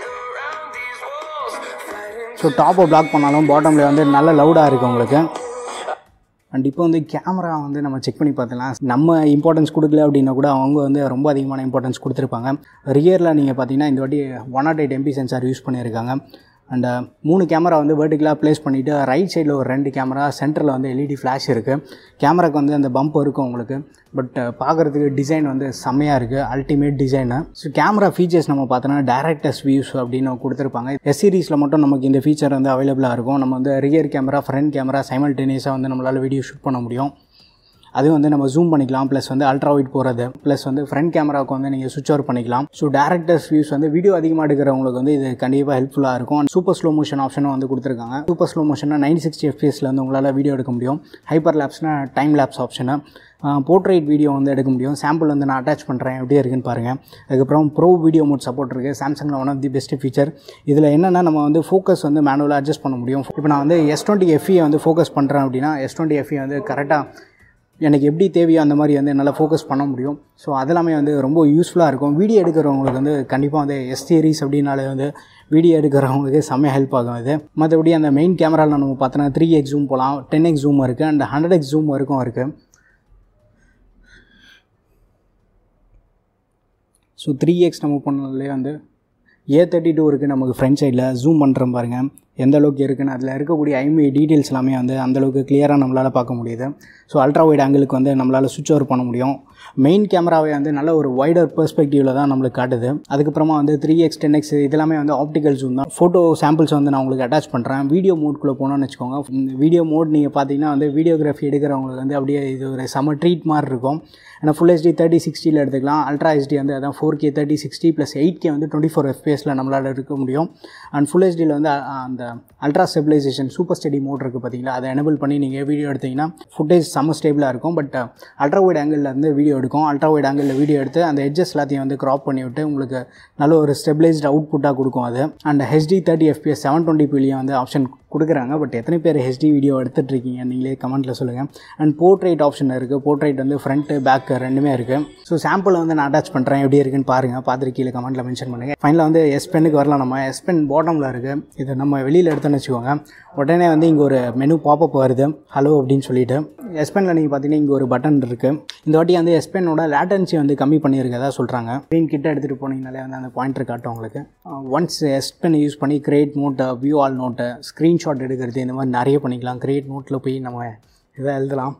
[SPEAKER 1] ஸோ டாப்பை பிளாக் பண்ணாலும் பாட்டமில் வந்து நல்ல லவுடாக இருக்குது உங்களுக்கு. அண்ட் இப்போ வந்து கேமரா வந்து நம்ம செக் பண்ணி பார்த்துலாம். நம்ம இம்பார்ட்டன்ஸ் கொடுக்கல அப்படின்னா கூட அவங்க வந்து ரொம்ப அதிகமான இம்பார்ட்டன்ஸ் கொடுத்துருப்பாங்க. ரியரில் நீங்கள் பார்த்தீங்கன்னா இந்த வாட்டி one naught eight MP sensor use பண்ணியிருக்காங்க. அண்ட் மூணு கேமரா வந்து வெர்டிகலாக ப்ளேஸ் பண்ணிவிட்டு ரைட் சைடில் ஒரு ரெண்டு கேமரா, சென்டரில் வந்து எல்இடி ஃப்ளாஷ் இருக்குது. கேமராக்கு வந்து அந்த பம்ப் இருக்கும் உங்களுக்கு. பட் பார்க்குறதுக்கு டிசைன் வந்து செம்மையாக இருக்குது. Ultimate design. So camera features நம்ம பார்த்தோன்னா டைரக்டர்ஸ் வியூஸ் அப்படின்னு கொடுத்துருப்பாங்க. எஸ் சீரிஸில் மட்டும் நமக்கு இந்த ஃபீச்சர் வந்து அவைலபிளாக இருக்கும். நம்ம வந்து ரியர் கேமரா, ஃப்ரண்ட் கேமரா சைமல்டேனியஸாக வந்து நம்மளால் வீடியோ ஷூட் பண்ண முடியும். அது வந்து நம்ம ஜூம் பண்ணிக்கலாம். ப்ளஸ் வந்து அல்ட்ரா வைட் போகிறது, ப்ளஸ் வந்து ஃப்ரண்ட் கேமராவுக்கு வந்து நீங்கள் சுவிட்ச் ஓவர் பண்ணிக்கலாம். ஸோ டேரக்டர்ஸ் வியூஸ் வந்து வீடியோ அதிகமாக எடுக்கிறவங்களுக்கு வந்து இது கண்டிப்பாக ஹெல்ப்ஃபுல்லாக இருக்கும். சூப்பர் ஸ்லோ மோஷன் ஆப்ஷனும் வந்து கொடுத்துருக்காங்க. சூப்பர் ஸ்லோ மோஷன்னா நைன் சிக்ஸ்டி எஃப்பிஎஸ்ல வந்து உங்களால் வீடியோ எடுக்க முடியும். ஹைப்பர் லேப்ஸ்னா time lapse option. Portrait video வந்து எடுக்க முடியும். சாம்பிள் வந்து நான் அட்டாச் பண்ணுறேன், எப்படி இருக்குன்னு பாருங்கள். அதுக்கப்புறம் ப்ரோ வீடியோ மோட் சப்போர்ட் இருக்குது. சாம்சங்கில் one of the best feature. இதில் என்னென்னா நம்ம வந்து ஃபோக்கஸ் வந்து மேனுவலாக அட்ஜஸ்ட் பண்ண முடியும். இப்போ நான் வந்து எஸ் டுவெண்ட்டி எஃப்இ வந்து ஃபோக்கஸ் பண்ணுறேன் அப்படின்னா எஸ் டுவெண்ட்டி எஃப்இ வந்து கரெக்டாக எனக்கு எப்படி தேவையோ அந்த மாதிரி வந்து என்னால் ஃபோக்கஸ் பண்ண முடியும். ஸோ அதெல்லாமே வந்து ரொம்ப யூஸ்ஃபுல்லாக இருக்கும். வீடியோ எடுக்கிறவங்களுக்கு வந்து கண்டிப்பாக வந்து எஸ் சீரிஸ் அப்படின்னாலே வந்து வீடியோ எடுக்கிறவங்களுக்கு செம்மையாக ஹெல்ப் ஆகும் இது. மற்றபடி அந்த மெயின் கேமராவில் நம்ம பார்த்தோன்னா த்ரீ எக்ஸ் ஜூம் போகலாம், டென் எக்ஸ் ஜூம் இருக்குது, அண்ட் ஹண்ட்ரட் எக்ஸ் ஜூம் வரைக்கும் இருக்குது. ஸோ த்ரீ எக்ஸ் நம்ம பண்ணதுலேயே வந்து ஏ தேர்ட்டி டூ இருக்குது நமக்கு ஃப்ரண்ட் சைடில். ஜூம் பண்ணுறோம் பாருங்கள் எந்த அளவுக்கு இருக்குன்னு. அதில் இருக்கக்கூடிய ஐஎம்ஐ டீட்டெயில்ஸ் எல்லாமே வந்து அந்தளவுக்கு கிளியராக நம்மளால் பார்க்க முடியுது. ஸோ அல்ட்ரா வைட் ஆங்கிளுக்கு வந்து நம்மளால் சுவிட்ச் ஓவர் பண்ண முடியும். மெயின் கேமராவை வந்து நல்ல ஒரு வைடர் பெர்ஸ்பெக்டிவில் தான் நம்மளுக்கு காட்டுது. அதுக்கப்புறமா வந்து த்ரீ எக்ஸ் டென் எக்ஸ் இதெல்லாமே வந்து ஆப்டிக்கல் ஜூம் தான். ஃபோட்டோ சாம்பிள்ஸ் வந்து நான் உங்களுக்கு அட்டாச் பண்ணுறேன். வீடியோ மோட்குள்ளே போனோன்னு வச்சுக்கோங்க. வீடியோ மோட் நீங்கள் பார்த்தீங்கன்னா வந்து வீடியோகிராஃபி எடுக்கிறவங்களுக்கு வந்து அப்படியே இது ஒரு செம ட்ரீட் மாதிரி இருக்கும். ஏன்னா ஃபுல் ஹெச்டி தேர்ட்டி சிக்ஸ்டியில் எடுத்துக்கலாம். அல்ட்ரா ஹெச்டி வந்து அதான் four K thirty sixty plus eight K வந்து டுவெண்ட்டி ஃபோர் எஃப்பிஎஸில் நம்மளால் இருக்க முடியும். அண்ட் ஃபுல் ஹெச்டியில் வந்து அந்த ultra stabilization super steady mode இருக்குது பார்த்தீங்களா, அதை எனேபிள் பண்ணி நீங்கள் வீடியோ எடுத்திங்கன்னா ஃபுட்டேஜ் செம்ம ஸ்டேபிளாக இருக்கும். பட் அல்ட்ரா வைட் ஆங்கிளில் வந்து வீடியோ எடுக்கும். அல்ட்ரா வைட் ஆங்கிளில் வீடியோ எடுத்து அந்த எட்ஜஸ் எல்லாத்தையும் வந்து க்ராப் பண்ணி விட்டு உங்களுக்கு நல்ல ஒரு ஸ்டெபிலைஸ்டு அவுட்புட்டாக கொடுக்கும் அது. And HD thirty FPS seven twenty பிலையும் வந்து ஆப்ஷன் கொடுக்குறாங்க. பட் எத்தனை பேர் ஹெச்டி வீடியோ எடுத்துகிட்ருக்கீங்க நீங்களே கமெண்ட்டில் சொல்லுங்கள். அண்ட் போர்ட்ரைட் ஆப்ஷன் இருக்குது. போர்ட்ரைட் வந்து ஃப்ரண்ட்டு பேக் ரெண்டுமே இருக்குது. ஸோ சாம்பிள் வந்து நான் அட்டாச் பண்ணுறேன், எப்படி இருக்குன்னு பாருங்கள், பார்த்துட்டு கீழே கமெண்ட்டில் மென்ஷன் பண்ணுங்கள். ஃபைனலாக வந்து எஸ் பென்னுக்கு வரலாம். நம்ம எஸ் பென் பாட்டமில் இருக்குது. இது நம்ம வெளியில் எடுத்தோன்னு வச்சுக்கோங்க, உடனே வந்து இங்கே ஒரு மெனு பாப்பப் வருது, ஹலோ அப்படின்னு சொல்லிட்டு. எஸ் பெனில் நீங்கள் பார்த்தீங்கன்னா இங்கே ஒரு பட்டன் இருக்குது. இந்த வாட்டி வந்து எஸ் பென்னோட லேட்டன்சி வந்து கம்மி பண்ணியிருக்கதா சொல்கிறாங்க. ஸ்க்ரீன் கிட்ட எடுத்துகிட்டு போனீங்கனாலே வந்து அந்த பாயிண்டர் காட்டும் உங்களுக்கு. ஒன்ஸ் எஸ் பென் யூஸ் பண்ணி create note, view all note, screenshot எடுக்கிறது, இந்த மாதிரி நிறைய பண்ணிக்கலாம். கிரியேட் நோட்டில் போய் நம்ம இதை எழுதலாம்.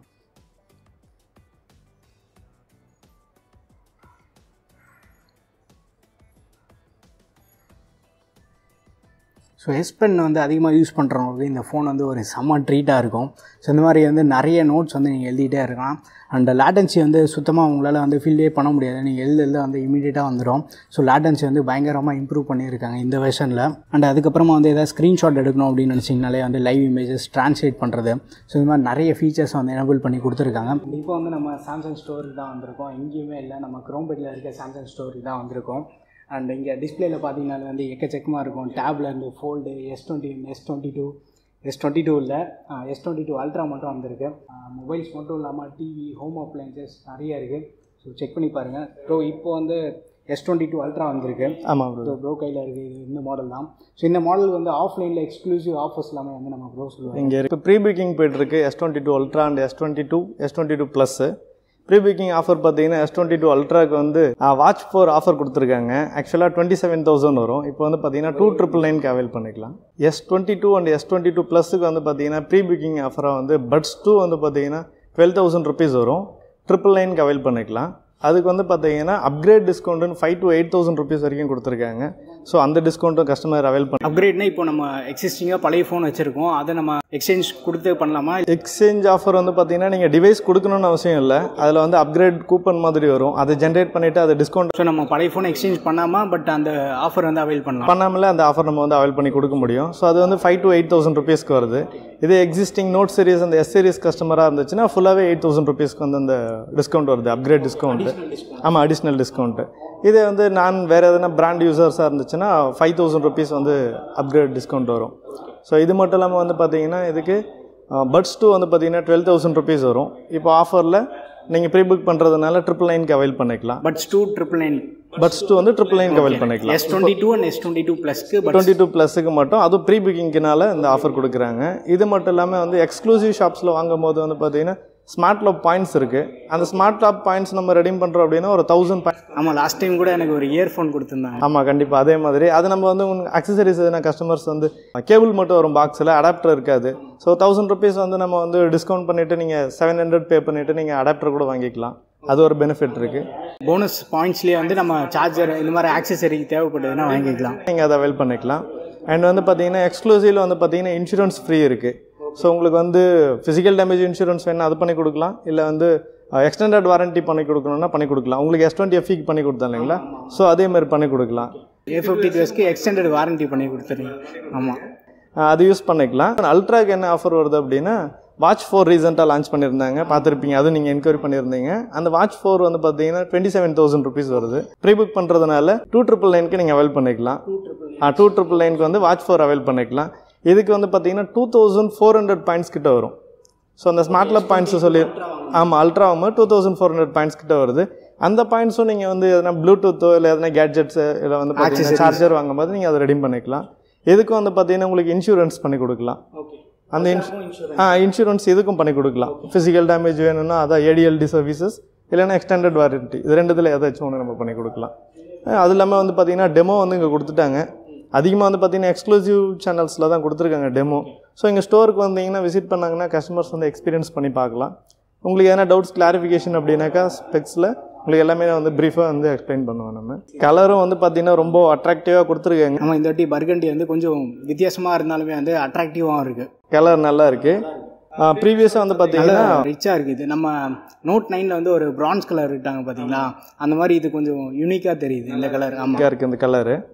[SPEAKER 1] ஸோ எஸ் பென் வந்து அதிகமாக யூஸ் பண்ணுறவங்களுக்கு இந்த ஃபோன் வந்து ஒரு செம்ம ட்ரீட்டாக இருக்கும். ஸோ இந்த மாதிரி வந்து நிறைய நோட்ஸ் வந்து நீங்கள் எழுதிட்டே இருக்கலாம். அண்ட் லேட்டன்சி வந்து சுத்தமாக உங்களால் வந்து ஃபீல்டே பண்ண முடியாது. நீங்கள் எழுத எழுத வந்து இமீடியட்டாக வந்துடும். ஸோ லேட்டன்சி வந்து பயங்கரமாக இம்ப்ரூவ் பண்ணியிருக்காங்க இந்த வெர்ஷனில். அண்ட் அதுக்கப்புறமா வந்து எதாவது ஸ்க்ரீன்ஷாட் எடுக்கணும் அப்படின்னு நினச்சிங்கனாலே வந்து லைவ் இமேஜஸ் ட்ரான்ஸ்லேட் பண்ணுறது, ஸோ இந்த மாதிரி நிறைய ஃபீச்சர்ஸ் வந்து எனேபிள் பண்ணி கொடுத்துருக்காங்க. இப்போ வந்து நம்ம சாம்சங் ஸ்டோருக்கு தான் வந்திருக்கோம், எங்கேயுமே இல்லை, நம்ம க்ரோம்பெட்டில் இருக்க சாம்சங் ஸ்டோருக்கு தான் வந்திருக்கோம். அண்ட் இங்கே டிஸ்பிளேயில் பார்த்தீங்கன்னா வந்து எக்கச்சக்கமாக இருக்கும். டேப்ல இருந்து fold, S twenty S twenty two S twenty two இல்லை எஸ் டுவெண்ட்டி டூ அல்ட்ரா மட்டும் வந்திருக்கு. மொபைல்ஸ் மட்டும் இல்லாமல் டிவி, ஹோம் அப்ளையன்சஸ் நிறைய இருக்குது. ஸோ செக் பண்ணி பாருங்கள். ப்ரோ இப்போ வந்து எஸ் டுவெண்ட்டி டூ அல்ட்ரா வந்திருக்கு. ஆமாம் ப்ரோ, ப்ரோ கையில் இருக்குது. இது இந்த மாடல் தான். ஸோ இந்த மாடல் வந்து ஆஃப்லைனில் எக்ஸ்க்ளூசிவ் ஆஃபர்ஸ் எல்லாமே வந்து நம்ம ப்ரோ சொல்லுவோம்.
[SPEAKER 2] இங்கே இப்போ ப்ரீ புக்கிங் போய்ட்டுருக்கு. S twenty two ultra and S twenty two S twenty two plus pre booking offer பார்த்தீங்கன்னா எஸ் டுவெண்ட்டி டூ அல்ட்ராக்கு வந்து வாட்ச் ஃபோர் ஆஃபர் கொடுத்துருக்காங்க. ஆக்சுவலாக டுவெண்ட்டி செவன் தௌசண்ட் வரும். இப்போ வந்து பார்த்தீங்கன்னா டூ ட்ரிபிள் நைனுக்கு அவைல் பண்ணிக்கலாம். S twenty two and S twenty two ப்ளஸுக்கு வந்து பார்த்தீங்கன்னா ப்ரீ புக்கிங் ஆஃபராக வந்து பட்ஸ் டூ வந்து பார்த்தீங்கன்னா டுவெல் தௌசண்ட் ருபீஸ் வரும். ட்ரிபிள் நைனுக்கு அவைல் பண்ணிக்கலாம். அதுக்கு வந்து பார்த்தீங்கன்னா அப்கிரேட் டிஸ்கவுண்ட்னு five to eight thousand rupees வரைக்கும் கொடுத்துருக்காங்க. ஸோ அந்த டிஸ்கவுண்ட்டும் கஸ்டமர் அவைல் பண்ணி.
[SPEAKER 1] அப்கிரேட்னா இப்போ நம்ம எக்ஸிஸ்டிங்காக பழைய ஃபோன் வச்சுருக்கோம், அதை நம்ம எக்ஸ்சேஞ்ச் கொடுத்து பண்ணலாமா?
[SPEAKER 2] எக்ஸ்சேஞ்ச் ஆஃபர் வந்து பார்த்தீங்கன்னா நீங்கள் டிவைஸ் கொடுக்கணும்னு அவசியம் இல்லை. அதில் வந்து அப்கிரேட் கூப்பன் மாதிரி வரும், அதை ஜென்ரேட் பண்ணிவிட்டு அதை டிஸ்கவுண்ட்.
[SPEAKER 1] ஸோ நம்ம பழைய ஃபோன் எக்ஸ்சேஞ்ச் பண்ணாமல் பட் அந்த ஆஃபர் வந்து அவைல் பண்ணலாம்.
[SPEAKER 2] பண்ணாமலே அந்த ஆஃபர் நம்ம வந்து அவைல் பண்ணி கொடுக்க முடியும். ஸோ அது வந்து ஃபைவ் டு எயிட் தௌசண்ட் ருபீஸ்க்கு வருது. இதே எக்ஸிஸ்டிங் நோட் சீரிஸ் அந்த எஸ் சீரிஸ் கஸ்டமராக இருந்துச்சுன்னா ஃபுல்லாகவே எயிட் தௌசண்ட் ருபீஸ்க்கு வந்து அந்த டிஸ்கவுண்ட் வருது, அப்கிரேட் டிஸ்கவுண்ட்டு. ஆமாம், அடிஷ்னல் டிஸ்கவுண்ட்டு. இதே வந்து நான் வேறு எதனா பிராண்ட் யூசர்ஸாக இருந்துச்சுன்னா ஃபைவ் தௌசண்ட் ருபீஸ் வந்து அப்கிரேட் டிஸ்கவுண்ட் வரும். ஸோ இது மட்டும் இல்லாமல் வந்து பார்த்தீங்கன்னா இதுக்கு பட்ஸ் டூ வந்து பார்த்தீங்கன்னா டுவெல் தௌசண்ட் ருபீஸ் வரும். இப்போ ஆஃபரில் நீங்கள் ப்ரீ புக் பண்ணுறதுனால ட்ரிபிள் நைனுக்கு அவைல் பண்ணிக்கலாம்.
[SPEAKER 1] Buds two triple nine
[SPEAKER 2] buds two வந்து ட்ரிபிள் நைனுக்கு அவைல் பண்ணிக்கலாம்.
[SPEAKER 1] S twenty two and S twenty two ப்ளஸ்க்கு
[SPEAKER 2] டுவெண்ட்டி டூ ப்ளஸுக்கு மட்டும், அதுவும் ப்ரீ புக்கிங்னால இந்த ஆஃபர் கொடுக்குறாங்க. இது மட்டும் இல்லாமல் வந்து எக்ஸ்க்ளூசிவ் ஷாப்ஸில் வாங்கும் போது வந்து பார்த்தீங்கன்னா ஸ்மார்ட் லாப் பாயிண்ட்ஸ் இருக்குது. அந்த ஸ்மார்ட் லாப் பாயிண்ட்ஸ் நம்ம ரெடீம் பண்ணுறோம் அப்படின்னா ஒரு தௌசண்ட் பாயிண்ட்.
[SPEAKER 1] ஆமாம், லாஸ்ட் டைம் கூட எனக்கு ஒரு இயர்ஃபோன் கொடுத்துருந்தாங்க.
[SPEAKER 2] ஆமாம், கண்டிப்பாக அதே மாதிரி அது நம்ம வந்து உங்களுக்கு அக்சசரிஸ் எதுனா கஸ்டமர்ஸ் வந்து கேபிள் மட்டும் வரும் பாக்ஸில், அடாப்டர் இருக்காது. ஸோ தௌசண்ட் ருபீஸ் வந்து நம்ம வந்து டிஸ்கவுண்ட் பண்ணிவிட்டு நீங்கள் செவன் ஹண்ட்ரட் பே பண்ணிவிட்டு நீங்கள் அடாப்டர் கூட வாங்கிக்கலாம். அது ஒரு பெனிஃபிட் இருக்குது.
[SPEAKER 1] போனஸ் பாயிண்ட்ஸ்லேயே வந்து நம்ம சார்ஜர் இந்த மாதிரி ஆக்சசரி தேவைப்படுதுன்னா வாங்கிக்கலாம்,
[SPEAKER 2] நீங்கள் அதை அவைல் பண்ணிக்கலாம். அண்ட் வந்து பார்த்தீங்கன்னா எக்ஸ்க்ளூசிவில் வந்து பார்த்தீங்கன்னா இன்சூரன்ஸ் ஃப்ரீ இருக்குது. ஸோ உங்களுக்கு வந்து ஃபிசிக்கல் டேமேஜ் இன்சூரன்ஸ் வேணும், அது பண்ணி கொடுக்கலாம். இல்லை வந்து எக்ஸ்டெண்டட் வாரண்ட்டி பண்ணி கொடுக்கணும்னா பண்ணி கொடுக்கலாம். உங்களுக்கு எஸ் டுவெண்ட்டி எஃப்இக்கு பண்ணி கொடுத்தா இல்லைங்களா, ஸோ அதே மாதிரி பண்ணி கொடுக்கலாம்.
[SPEAKER 1] ஏ ஃபிஃப்டி ப்ளஸ்க்கு எக்ஸ்டெண்டட் வாரண்ட்டி பண்ணி கொடுத்துருங்க. ஆமாம்,
[SPEAKER 2] அது யூஸ் பண்ணிக்கலாம். அல்ட்ராக்கு என்ன ஆஃபர் வருது அப்படின்னா வாட்ச் ஃபோர் ரீசெண்டாக லான்ச் பண்ணியிருந்தாங்க, பார்த்துருப்பீங்க, அதுவும் நீங்கள் என்கொயரி பண்ணியிருந்தீங்க. அந்த வாட்ச் ஃபோர் வந்து பார்த்தீங்கன்னா டுவெண்ட்டி செவன் தௌசண்ட் ருபீஸ் வருது. ப்ரீ புக் பண்ணுறதுனால டூ ட்ரிபிள் நைனுக்கு நீங்கள் அவைல் பண்ணிக்கலாம். டூ ட்ரிபிள் நைனுக்கு வந்து வாட்ச் ஃபோர் அவைல் பண்ணிக்கலாம். இதுக்கு வந்து பார்த்தீங்கன்னா two thousand four hundred points கிட்ட வரும். ஸோ அந்த ஸ்மார்ட் லாப் பாயிண்ட்ஸ் சொல்லி ஆமாம் அல்ட்ராவும் two thousand four hundred points கிட்ட வருது. அந்த பாயிண்ட்ஸும் நீங்கள் வந்து எதனா ப்ளூடூத்தோ இல்லை எதனா கேட்ஜெட்ஸு இல்லை வந்து பார்த்தீங்கன்னா சார்ஜர் வாங்கும்போது நீங்கள் அதை ரெடீம் பண்ணிக்கலாம். இதுக்கும் வந்து பார்த்தீங்கன்னா உங்களுக்கு இன்சூரன்ஸ் பண்ணி கொடுக்கலாம். அந்த இன்சூ ஆ இன்சூரன்ஸ் இதுக்கும் பண்ணி கொடுக்கலாம். ஃபிசிக்கல் டேமேஜ் வேணும்னா அதான் ஏடிஎல்டி சர்வீசஸ், இல்லைன்னா எக்ஸ்டெண்டட் வாரண்ட்டி, இது ரெண்டுத்தில் ஏதாச்சும் ஒன்று நம்ம பண்ணி கொடுக்கலாம். அது இல்லாமல் வந்து பார்த்தீங்கன்னா டெமோ வந்து இங்கே கொடுத்துட்டாங்க. அதிகமாக வந்து பார்த்தீங்கன்னா எக்ஸ்க்ளூசிவ் சேனல்ஸில் தான் கொடுத்துருக்காங்க டெமோ. ஸோ எங்கள் ஸ்டோருக்கு வந்தீங்கன்னா விசிட் பண்ணாங்கன்னா கஸ்டமர்ஸ் வந்து எக்ஸ்பீரியன்ஸ் பண்ணி பார்க்கலாம். உங்களுக்கு எதனா டவுட்ஸ் கிளாரிஃபிகேஷன் அப்படின்னாக்கா ஸ்பெக்ஸில் உங்களுக்கு எல்லாமே வந்து ப்ரீஃபாக வந்து எக்ஸ்பிளைன் பண்ணுவோம். நம்ம கலரும் வந்து பார்த்தீங்கன்னா ரொம்ப அட்ராக்டிவாக கொடுத்துருக்காங்க.
[SPEAKER 1] நம்ம இந்த வாட்டி பர்கண்டி வந்து கொஞ்சம் வித்தியாசமாக இருந்தாலுமே வந்து அட்ராக்டிவாகவும் இருக்குது.
[SPEAKER 2] கலர் நல்லா இருக்குது. ப்ரீவியஸாக வந்து பார்த்தீங்கன்னா
[SPEAKER 1] ரிச்சாக இருக்குது. நம்ம நோட் நைனில் வந்து ஒரு பிரான்ஸ் கலர் விட்டாங்க பார்த்தீங்களா, அந்த மாதிரி இது கொஞ்சம் யூனிக்காக தெரியுது இந்த கலர். ஆமாம்
[SPEAKER 2] இருக்குது இந்த கலரு.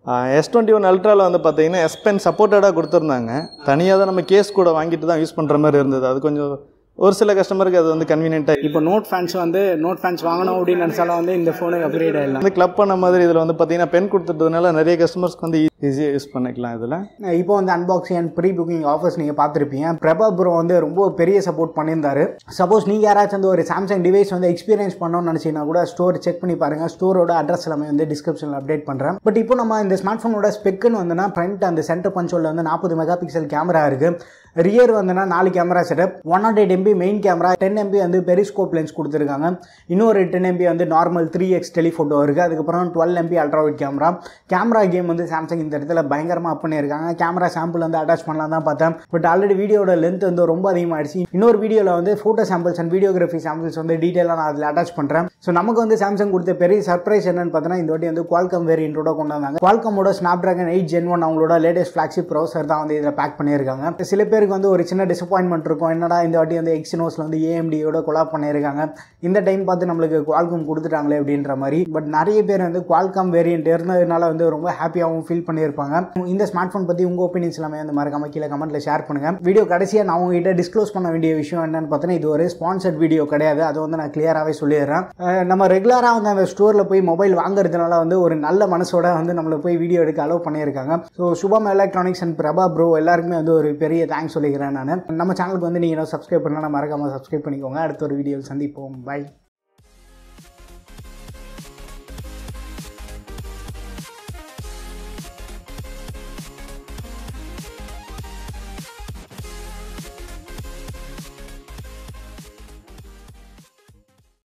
[SPEAKER 2] எஸ் டுவெண்ட்டி ஒன் அல்ட்ராவில் வந்து பார்த்தீங்கன்னா எஸ் பென் சப்போர்ட்டடாக கொடுத்துருந்தாங்க. தனியாக தான் நம்ம கேஸ் கூட வாங்கிட்டு தான் யூஸ் பண்ணுற மாதிரி இருந்தது. அது கொஞ்சம் ஒரு சில கஸ்டமருக்கு அது வந்து கன்வீனியன்ட்டாக.
[SPEAKER 1] இப்போ நோட் ஃபேன்ஸ் வந்து நோட் ஃபேன்ஸ் வாங்கணும் அப்படின்னு நினச்சாலும் வந்து இந்த ஃபோனுக்கு அப்கிரேட் ஆகிடலாம்.
[SPEAKER 2] வந்து கிளப் பண்ண மாதிரி இதில் வந்து பார்த்தீங்கன்னா பென் கொடுத்துட்டதுனால நிறைய கஸ்டமர்ஸ்க்கு வந்து ஈஸியாக யூஸ் பண்ணிக்கலாம். இதில்
[SPEAKER 1] இப்போ வந்து unboxing and pre booking offers நீங்கள் பார்த்துருப்பீங்க. பிரபா ப்ரோ வந்து ரொம்ப பெரிய சப்போர்ட் பண்ணியிருந்தாரு. சப்போஸ் நீங்கள் யாராச்சும் வந்து ஒரு சாம்சங் டிவைஸ் வந்து எக்ஸ்பீரியன்ஸ் பண்ணணும்னு நினச்சிங்கன்னா கூட ஸ்டோர் செக் பண்ணி பாருங்கள். ஸ்டோரோட அட்ரஸ் எல்லாமே வந்து டிஸ்கிரிப்ஷனில் அப்டேட் பண்ணுறேன். பட் இப்போ நம்ம இந்த ஸ்மார்ட் ஃபோனோட ஸ்பெக்குன்னு வந்துன்னா ஃப்ரண்ட் அந்த சென்டர் பஞ்சோலில் வந்து நாற்பது மெகா பிக்சல் கேமரா இருக்குது. ரியர் வந்துன்னா நாலு camera setup, one naught eight MP main camera, ten MP வந்து பெரிஸ்கோப் லென்ஸ் கொடுத்துருக்காங்க. இன்னொரு டென் எம்பி வந்து நார்மல் த்ரீ எக்ஸ் டெலிஃபோட்டோ இருக்குது. அதுக்கப்புறம் twelve MP ultrawide camera. Camera game வந்து சாம்சங் இந்த இடத்துல பயங்கரமாக அப் பண்ணியிருக்காங்க. கேமரா சாம்பிள் வந்து அட்டாச் பண்ணலாம் தான் பார்த்தேன். பட் ஆல்ரெடி வீடியோட லென்த் வந்து ரொம்ப அதிகமாகிடுச்சு. இன்னொரு வீடியோவில் வந்து photo samples and videography samples வந்து டீட்டெயிலாக நான் அதில் அட்டாச் பண்ணுறேன். ஸோ நமக்கு வந்து சாம்சங் கொடுத்த பெரிய சர்ப்ரைஸ் என்னன்னு பார்த்தோன்னா இந்த வாட்டி வந்து குவால்காம் வேரியன்ட்டோட கொண்டு வந்தாங்க. குவால்காமோட Snapdragon eight gen one அவங்களோட லேட்டஸ்ட் ஃபிளாக்ஷிப் ப்ரௌசர் தான் வந்து இதில் பேக் பண்ணியிருக்காங்க. சில பேருக்கு வந்து ஒரு சின்ன டிசப்பாயின்மெண்ட் இருக்கும். என்னடா இந்த வாட்டி வந்து எக்ஸினோஸில் வந்து ஏஎம்டியோட கொலாப் பண்ணியிருக்காங்க, இந்த டைம் பார்த்து நம்மளுக்கு குவால்காம் கொடுத்துட்டாங்களே அப்படின்ற மாதிரி. பட் நிறைய பேர் வந்து குவால்காம் வேரியன்ட் இருந்ததுனால வந்து ரொம்ப ஹாப்பியாகவும் ஃபீல் பண்ணியிருப்பாங்க. இந்த ஸ்மார்ட் ஃபோன் பற்றி உங்கள் ஒப்பீனியன்ஸ் எல்லாமே வந்து மறக்காம கீழே கமெண்ட்டில் ஷேர் பண்ணுங்கள். வீடியோ கடைசியாக நான் உங்ககிட்ட டிஸ்க்ளோஸ் பண்ண வேண்டிய விஷயம் என்னன்னு பார்த்தீங்கன்னா இது ஒரு ஸ்பான்சர்ட் வீடியோ கிடையாது. அதை வந்து நான் கிளியராகவே சொல்லிடுறேன். நம்ம ரெகுலராக வந்து அந்த ஸ்டோரில் போய் மொபைல் வாங்குறதுனால வந்து ஒரு நல்ல மனசோட வந்து நம்மளை போய் வீடியோ எடுக்க அலோவ் பண்ணியிருக்காங்க. So Shubham electronics and Prabha bro எல்லாருக்குமே வந்து ஒரு பெரிய தேங்க்ஸ் சொல்லிக்கிறேன். நான் நம்ம சேனலுக்கு வந்து நீங்கள் சப்ஸ்கிரைப் பண்ணலாம், மறக்காமல் சப்ஸ்கிரைப் பண்ணிக்கோங்க. அடுத்த ஒரு வீடியோவில் சந்திப்போம். பை.